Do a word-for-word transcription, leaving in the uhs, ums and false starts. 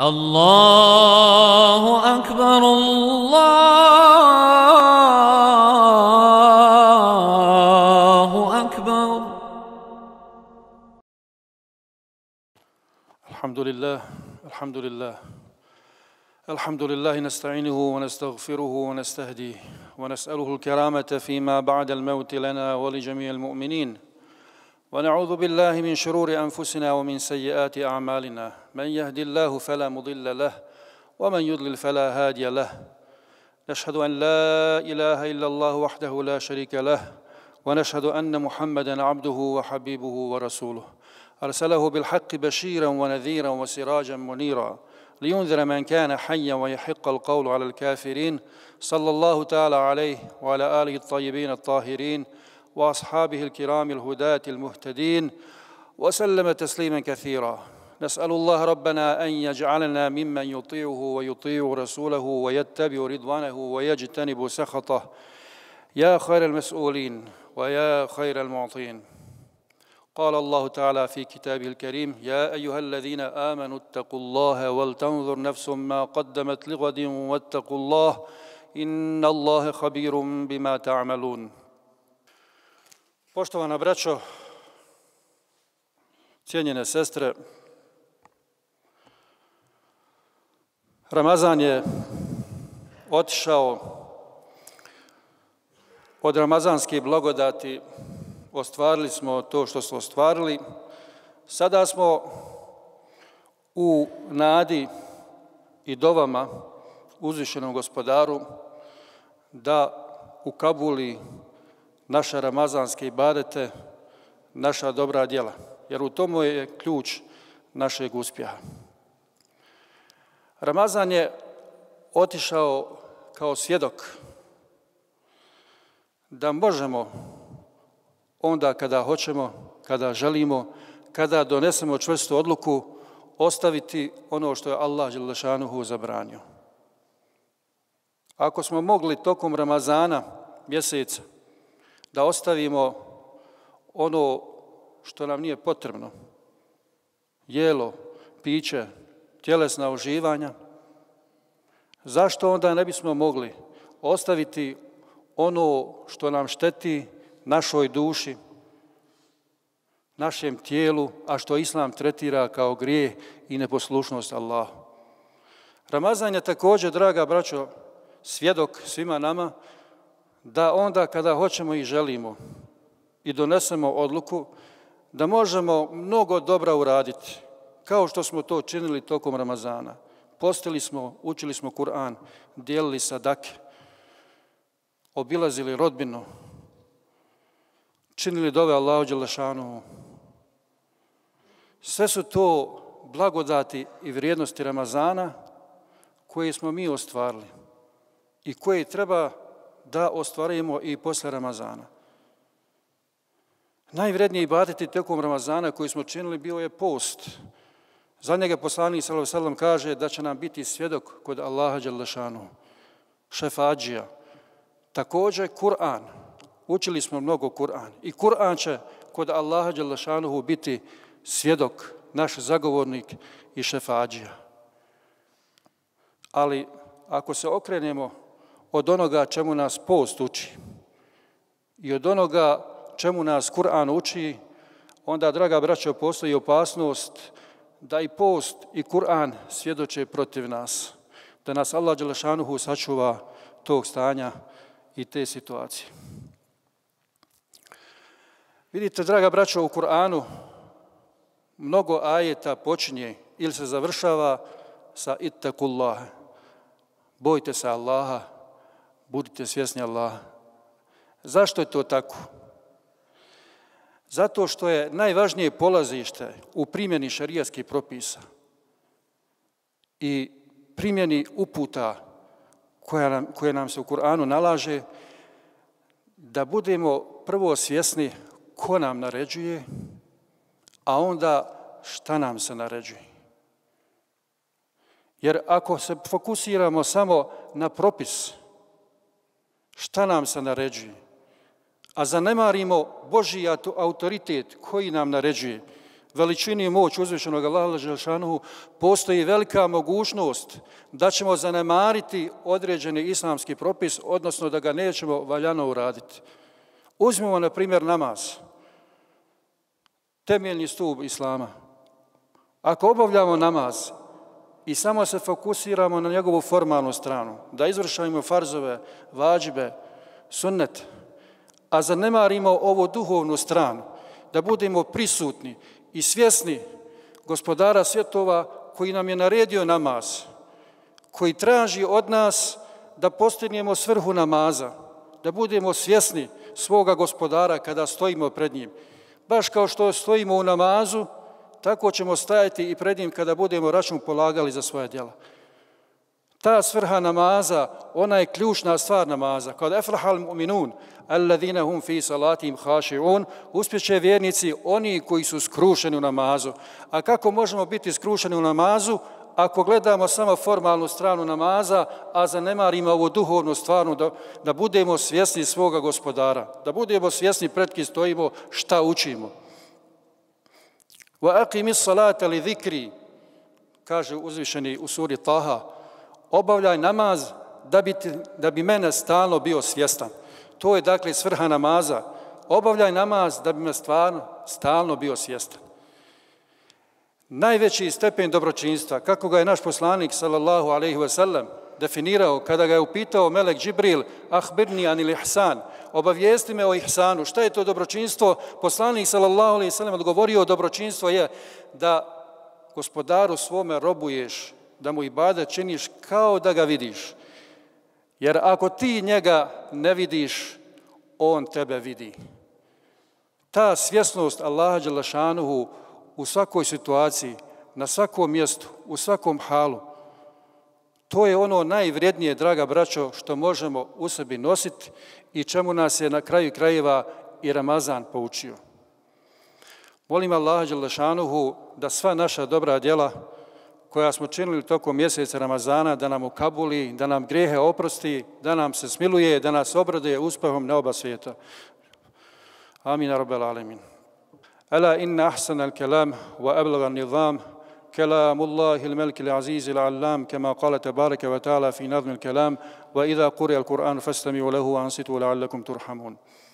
الله أكبر الله أكبر. الحمد لله الحمد لله الحمد لله نستعينه ونستغفره ونستهديه ونسأله الكرامة فيما بعد الموت لنا ولجميع المؤمنين، ونعوذ بالله من شرور أنفسنا ومن سيئات أعمالنا، من يهد الله فلا مضل له ومن يضلل فلا هادي له. نشهد أن لا إله إلا الله وحده لا شريك له، ونشهد أن محمدًا عبده وحبيبه ورسوله، أرسله بالحق بشيرًا ونذيرًا وسراجًا منيرًا لينذر من كان حيًا ويحق القول على الكافرين. صلى الله تعالى عليه وعلى آله الطيبين الطاهرين وأصحابه الكرام الهداة المهتدين وسلم تسليما كثيرا. نسأل الله ربنا أن يجعلنا ممن يطيعه ويطيع رسوله ويتبع رضوانه ويجتنب سخطه، يا خير المسؤولين ويا خير المعطين. قال الله تعالى في كتابه الكريم: يا أيها الذين آمنوا اتقوا الله ولتنظر نفس ما قدمت لغد واتقوا الله إن الله خبير بما تعملون. Poštovana braćo, cijenjene sestre, Ramazan je otišao, od ramazanskih blagodati ostvarili smo to što smo ostvarili. Sada smo u nadi i dovama uzvišenom Gospodaru da ukabuli naše ramazanske ibadete, naša dobra djela, jer u tomu je ključ našeg uspjeha. Ramazan je otišao kao svjedok da možemo onda kada hoćemo, kada želimo, kada donesemo čvrstu odluku, ostaviti ono što je Allah dželle šanuhu zabranio. Ako smo mogli tokom Ramazana mjeseca da ostavimo ono što nam nije potrebno, jelo, piće, tjelesna uživanja, zašto onda ne bismo mogli ostaviti ono što nam šteti našoj duši, našem tijelu, a što Islam tretira kao grijeh i neposlušnost Allahu? Ramazan je također, draga braćo, svjedok svima nama da onda kada hoćemo i želimo i donesemo odluku da možemo mnogo dobra uraditi, kao što smo to činili tokom Ramazana. Postili smo, učili smo Kur'an, dijelili sadake, obilazili rodbinu, činili dove Allahu dželle šanuhu. Sve su to blagodati i vrijednosti Ramazana koje smo mi ostvarili i koje treba da ostvarimo i posle Ramazana. Najvredniji ibadeti tokom Ramazana koji smo činili bio je post. Za njega poslanik sallallahu alejhi ve sellem kaže da će nam biti svjedok kod Allaha dželle šanuhu, šefadžija. Također Kur'an. Učili smo mnogo Kur'an i Kur'an će kod Allaha dželle šanuhu biti svjedok, naš zagovornik i šefadžija. Ali ako se okrenemo od onoga čemu nas post uči i od onoga čemu nas Kur'an uči, onda, draga braćo, postoji opasnost da i post i Kur'an svjedoče protiv nas, da nas Allah dželle šanuhu sačuva tog stanja i te situacije. Vidite, draga braćo, u Kur'anu mnogo ajeta počinje ili se završava sa ittakullah, bojte se Allaha, budite svjesni Allaha. Zašto je to tako? Zato što je najvažnije polazište u primjeni šerijatskih propisa i primjeni uputa koja nam, koje nam se u Kur'anu nalaže, da budemo prvo svjesni ko nam naređuje, a onda šta nam se naređuje. Jer ako se fokusiramo samo na propis, šta nam se naređuje, a zanemarimo Božji autoritet koji nam naređuje, veličini i moć uzvišenog Allaha dželešanohu, postoji velika mogućnost da ćemo zanemariti određeni islamski propis, odnosno da ga nećemo valjano uraditi. Uzmimo, na primjer, namaz. Temeljni stup islama. Ako obavljamo namaz i samo se fokusiramo na njegovu formalnu stranu, da izvršavamo farzove, vađibe, sunnet, a zanemarimo ovu duhovnu stranu, da budemo prisutni i svjesni gospodara svjetova koji nam je naredio namaz, koji traži od nas da postignemo svrhu namaza, da budemo svjesni svoga gospodara kada stojimo pred njim. Baš kao što stojimo u namazu, tako ćemo stajati i pred njim kada budemo račun polagali za svoja djela. Ta svrha namaza, ona je ključna stvar namaza. Kad eflahal mu'minun, alladhina hum fi salatihim khashi'un, uspjeće vjernici, oni koji su skrušeni u namazu. A kako možemo biti skrušeni u namazu ako gledamo samo formalnu stranu namaza, a zanemarimo ovu duhovnu stranu, da, da budemo svjesni svoga gospodara, da budemo svjesni pred kim stojimo, šta učimo. Wa aqimi salata li zikri, kaže uzvišeni u suri Taha, obavljaj namaz da bi, da bi mene stalno bio svjestan. To je dakle svrha namaza. Obavljaj namaz da bi me stvarno stalno bio svjestan. Najveći stepen dobročinstva, kako ga je naš poslanik sallallahu alejhi ve sellem definirao kada ga je upitao melek Džibril, ahbirni anil ihsan, obavijesti me o ihsanu, šta je to dobročinstvo? Poslanik sallallahu alejhi ve sellem odgovorio, dobročinstvo je da gospodaru svome robuješ, da mu ibadet činiš kao da ga vidiš. Jer ako ti njega ne vidiš, on tebe vidi. Ta svjesnost Allaha dželešanuhu u svakoj situaciji, na svakom mjestu, u svakom halu, to je ono najvrijednije, draga braćo, što možemo u sebi nositi i čemu nas je na kraju krajeva i Ramazan poučio. Molim Allaha dželešanuhu da sva naša dobra djela koja smo činili tokom mjeseca Ramazana, da nam ukabuli, da nam grijehe oprosti, da nam se smiluje, da nas obraduje uspehom na oba svijeta. Amin, rabbel alemin. Ala inna ahsana al-kalam wa ablaga an-nizam كلام الله الملك العزيز العلام كما قال تبارك وتعالى في نظم الكلام وإذا قرئ القرآن فاستمعوا له وأنصتوا لعلكم ترحمون.